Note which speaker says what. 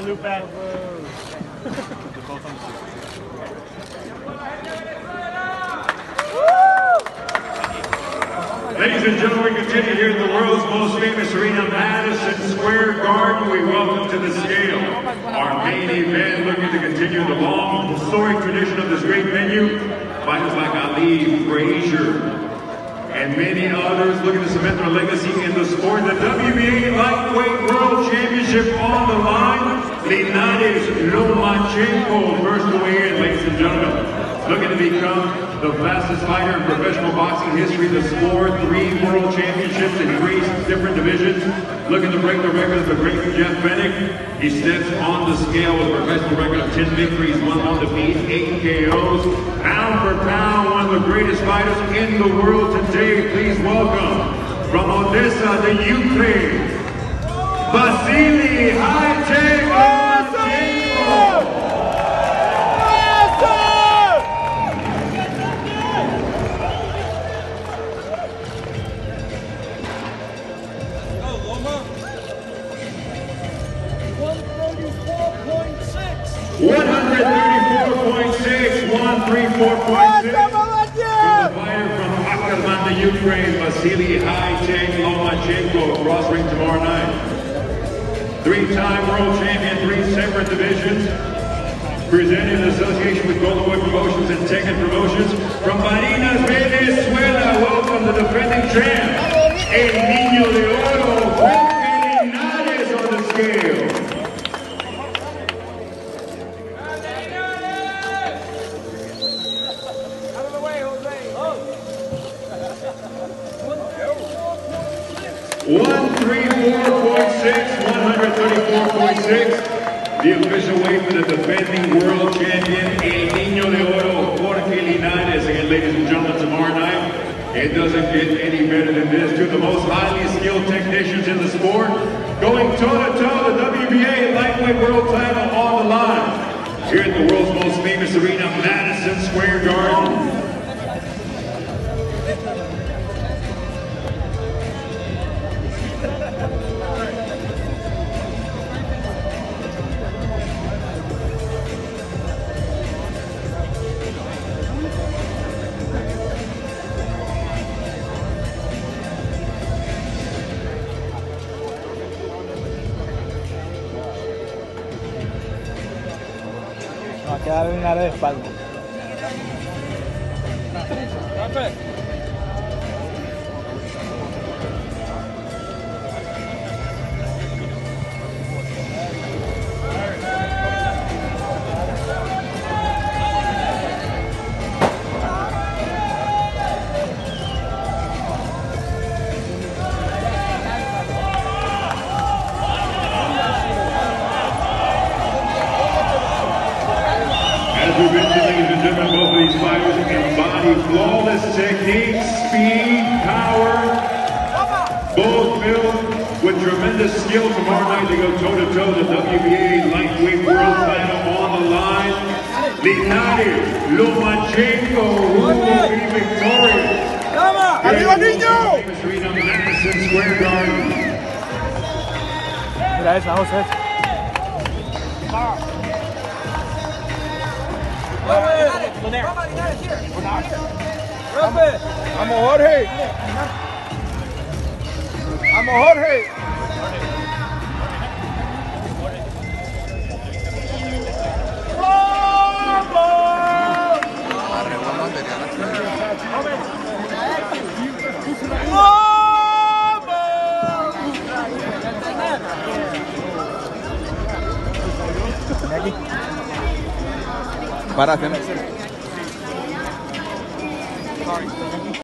Speaker 1: loop back.
Speaker 2: Ladies and gentlemen, we continue here at the world's most famous arena, Madison Square Garden. We welcome to the scale our main event, looking to continue the long, historic tradition of this great venue. Fighters like Ali, Frazier, and many others looking to cement their legacy in the sport. The WBA Lightweight World Championship on the line. Linares Lomachenko, first to weigh in, ladies and gentlemen. Looking to become the fastest fighter in professional boxing history to score 3 world championships in 3 different divisions. Looking to break the record of the great Jeff Fenech. He steps on the scale with a professional record of 10 victories, 1 defeat, 8 KOs. Pound for pound, one of the greatest fighters in the world today. Please welcome, from Odessa, the Ukraine, Vasily Lomachenko. 134.6, 134.6. From the fighter from Akharman, Ukraine, Vasily Lomachenko, cross ring tomorrow night. 3-time world champion, 3 separate divisions. Presented in association with Golden Boy Promotions and Tekken Promotions. From Barinas, Venezuela, welcome the defending champ, El Niño de Oro, Jorge Linares on the scale. $134.6, 134.6. The official weight for the defending world champion, El Niño de Oro, Jorge Linares. Again, ladies and gentlemen, tomorrow night, it doesn't get any better than this. 2 of the most highly skilled technicians in the sport, going toe-to-toe, the WBA lightweight world title on the line. Here at the world's most famous arena, Madison Square Garden.
Speaker 1: Va a quedar en área de espalda.
Speaker 2: As we mentioned, ladies and gentlemen, both of these fighters embody flawless technique, speed, power, both filled with tremendous skill. Tomorrow night they go toe-to-toe, the WBA lightweight world title on the line. Linares Lomachenko, who will be victorious.
Speaker 1: ¡Arriba, niño!
Speaker 2: Famous arena, Madison Square Garden.
Speaker 1: Mira esa, José.
Speaker 3: Vamos, Jorge. Vamos, Jorge.
Speaker 4: Para,